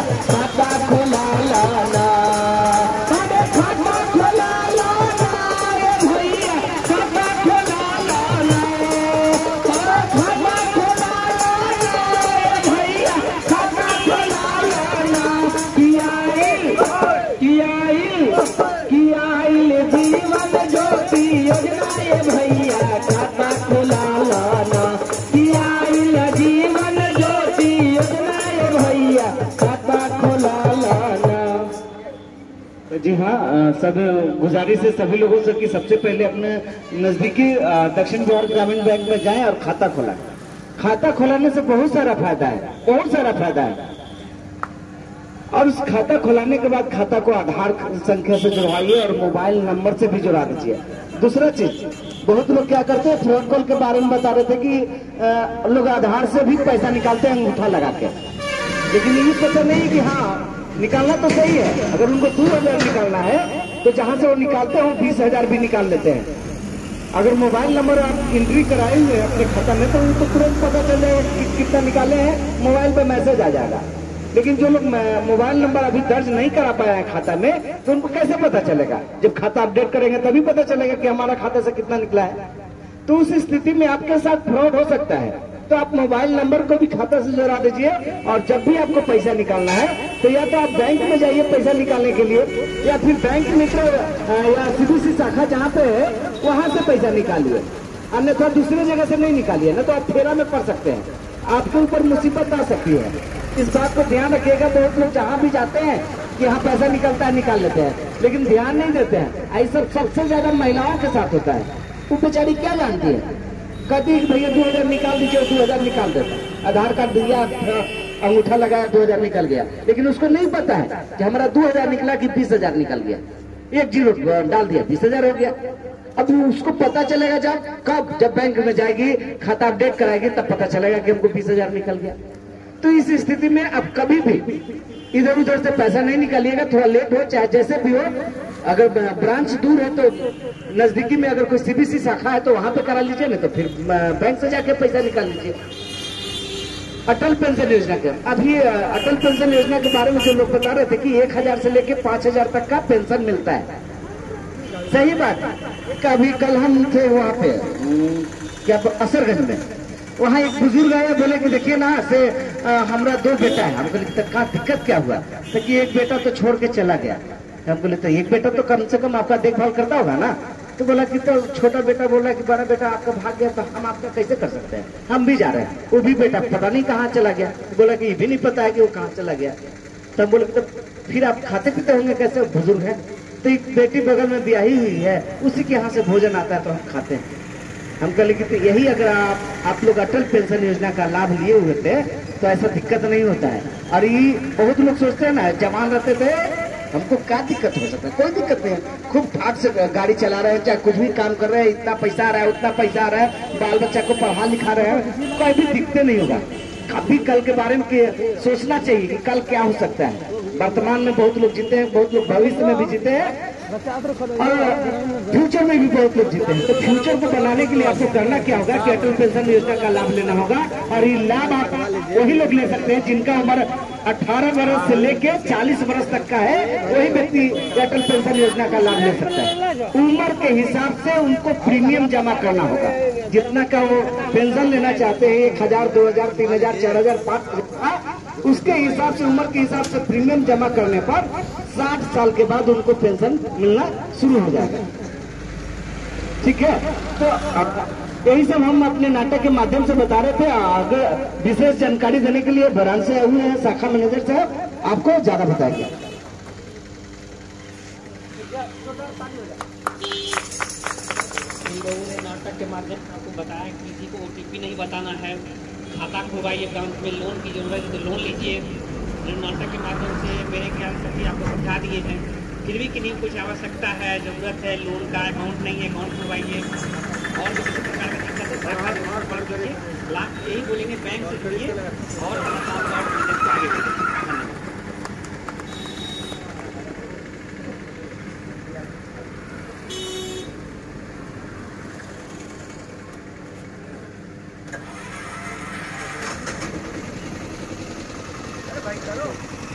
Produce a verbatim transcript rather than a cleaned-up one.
खाता खोला लाना, अरे खाता खोला लाना रे भैया, खाता खोला लाना, अरे खाता खोला लाना रे भैया, खाता खोला लाना। कियाई कियाई कियाई जीवन ज्योति योजना ये भैया, खाता खोला लाना, कियाई जीवन ज्योति योजना ये भैया, खाता खोला लाना। जी हाँ, सब गुजारिश है सभी लोगों से कि सबसे पहले अपने नजदीकी दक्षिण बिहार ग्रामीण बैंक में जाएं और खाता खोलाएं। खाता खोलाने से बहुत सारा फायदा है, बहुत सारा फायदा है। और उस खाता खोलाने के बाद खाता को आधार संख्या से जुड़वाइए और मोबाइल नंबर से भी जुड़ा दीजिए। दूसरा चीज, बहुत लोग क्या करते हैं, फ्रॉड कॉल के बारे में बता रहे थे कि आ, लोग आधार से भी पैसा निकालते हैं अंगूठा लगा के, लेकिन ये पता नहीं कि हाँ निकालना तो सही है। अगर उनको दो हजार निकालना है तो जहां से वो निकालते हैं वो बीस हजार भी निकाल लेते हैं। अगर मोबाइल नंबर आप एंट्री कराए हुए अपने खाता में तो उनको तुरंत पता चल जाएगा कि कितना निकाले हैं, मोबाइल पे मैसेज आ जाएगा। लेकिन जो लोग मोबाइल नंबर अभी दर्ज नहीं करा पाया है खाता में, तो उनको कैसे पता चलेगा? जब खाता अपडेट करेंगे तभी पता चलेगा कि हमारा खाता से कितना निकला है। तो उस स्थिति में आपके साथ फ्रॉड हो सकता है। तो आप मोबाइल नंबर को भी खाता से जोड़ा दीजिए, और जब भी आपको पैसा निकालना है तो या तो आप बैंक में जाइए पैसा निकालने के लिए, या फिर बैंक मित्र या सीबीसी शाखा जहाँ पे है वहां से पैसा निकालिए, अन्यथा दूसरी जगह से नहीं निकालिए, ना तो आप फेरा में पड़ सकते हैं, आपके ऊपर मुसीबत आ सकती है। इस बात को ध्यान रखिएगा। बहुत लोग जहाँ भी जाते हैं कि यहाँ पैसा निकलता है निकाल लेते हैं, लेकिन ध्यान नहीं देते हैं। ऐसा सबसे ज्यादा महिलाओं के साथ होता है। वो बेचारी क्या जानती है, कहती है भैया दो हजार निकाल दीजिए, दो हजार निकाल देता, आधार कार्ड दिया, अंगूठा लगाया, दो हजार निकल गया, लेकिन उसको नहीं पता है कि हमारा दो हजार निकला कि बीस हजार निकल गया। एक जीरो डाल दिया, बीस हजार हो गया। अब उसको पता चलेगा जब कब जब बैंक में जाएगी, खाता अपडेट कराएगी, तब पता चलेगा कि हमको बीस हजार निकल गया। तो इस स्थिति में अब कभी भी इधर उधर से पैसा नहीं निकालिएगा, थोड़ा लेट हो चाहे जैसे भी हो। अगर ब्रांच दूर है तो नजदीकी में अगर कोई सीबीसी शाखा है तो वहां पे करा लीजिए, नहीं तो फिर बैंक से जाके पैसा निकाल लीजिए। अटल पेंशन योजना के अभी अटल पेंशन योजना के बारे में जो लोग बता रहे थे कि एक हजार से लेके पांच हजार तक का पेंशन मिलता है, सही बात है। कभी कल हम थे वहाँ पे क्या असरगंज में, वहाँ एक बुजुर्ग आया, बोले कि देखिए ना से हमारा दो बेटा है। हमको कहा दिक्कत क्या हुआ, तो कि एक बेटा तो छोड़ के चला गया। हम बोले तो एक बेटा तो कम से कम आपका देखभाल करता होगा ना। तो बोला कि तो छोटा बेटा बोला कि बड़ा बेटा आपका भाग गया, तो हम आपका कैसे कर सकते हैं, हम भी जा रहे हैं। वो भी बेटा पता नहीं कहाँ चला गया। तो बोला कि ये भी नहीं पता है कि वो कहाँ चला गया। तब बोले तो फिर आप खाते पीते होंगे कैसे, बुजुर्ग है। तो एक बेटी बगल में ब्याही हुई है, उसी के यहाँ से भोजन आता है तो हम खाते हैं। हम कहे कि तो यही अगर आप आप लोग अटल पेंशन योजना का लाभ लिए हुए थे तो ऐसा दिक्कत नहीं होता है। और ये बहुत लोग सोचते हैं ना, जवान रहते थे हमको क्या दिक्कत हो सकता है, कोई दिक्कत नहीं है। खूब ठाक से गाड़ी चला रहे हैं, चाहे कुछ भी काम कर रहे हैं, इतना पैसा आ रहा है उतना पैसा आ रहा है, बाल बच्चा को पढ़ा लिखा रहे हैं, कोई भी दिक्कत नहीं होगा। कभी कल के बारे में सोचना चाहिए कि कल क्या हो सकता है। वर्तमान में बहुत लोग जीते हैं, बहुत लोग भविष्य में भी जीते हैं, और फ्यूचर में भी बहुत लोग जीते हैं। तो फ्यूचर को बनाने के लिए आपको करना क्या होगा कि अटल पेंशन योजना का लाभ लेना होगा। और ये लाभ आप वही लोग ले सकते हैं जिनका उम्र अठारह वर्ष से लेके चालीस वर्ष तक का है, वही व्यक्ति अटल पेंशन योजना का लाभ ले सकता है। उम्र के हिसाब से उनको प्रीमियम जमा करना होगा, जितना का वो पेंशन लेना चाहते हैं, एक हजार दो हजार तीन हजार चार हजार पाँच हजार, उसके हिसाब से उम्र के हिसाब से प्रीमियम जमा करने पर साठ साल के बाद उनको पेंशन मिलना शुरू हो जाएगा। ठीक है, तो यही सब हम अपने नाटक के माध्यम से बता रहे थे। अगर विशेष जानकारी देने के लिए ब्रांच से आए हुए हैं शाखा मैनेजर साहब, आपको ज्यादा बताएंगे। इन लोगों ने नाटक के माध्यम से आपको बताया कि किसी को ओटीपी नहीं बताना है, खाता खुलवाइए, बैंक में लोन की जरूरत है तो लोन लीजिए। नाटक के माध्यम से मेरे ख्याल से भी आपको समझा दिए हैं। फिर भी किन्हीं कुछ आवश्यकता है, ज़रूरत है, लोन का अकाउंट नहीं है, अकाउंट खुलवाइए। और किसी प्रकार की दिक्कत है लाभ यही बोलेंगे, बैंक से जुड़िए और आगे बढ़िए। भाई करो।